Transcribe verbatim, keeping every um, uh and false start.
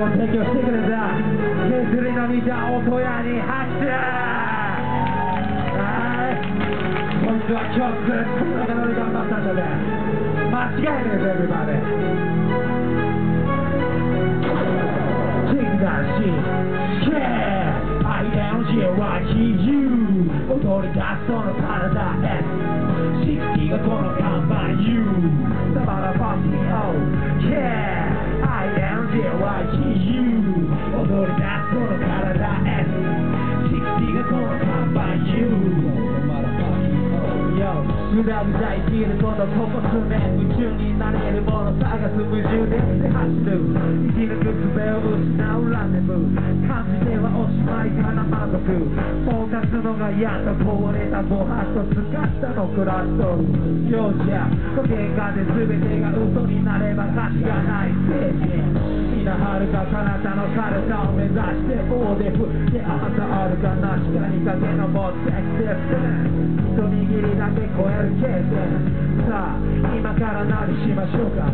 も提供してくれた削りの見た音屋に拍手。はい、本日は今日ずっと中乗り頑張ったんだぜ。間違いねえぜ、エブリバディ。チェックだし、ケー アイエムジーワイキーユー 踊り出すその体へシクティがこの看板 You サバラファシオ ケー アイエムジーワイキーユー 踊り出すその体へシクティがこの看板 You無駄無駄生きるこのここ数年夢中になれるもの探す無充電で走る生き抜く術を失うランデブー感じてはおしまいかな満足そうかすのがやっと壊れたボハッと使ったのクラストールよじゃ時計がで全てが嘘になれば価値がないステージみなはるか彼方の彼方を目指して大手振ってあんたあるかなしかにかけのもセクセプ一握りだけ超える経験さあ今から何しましょうか。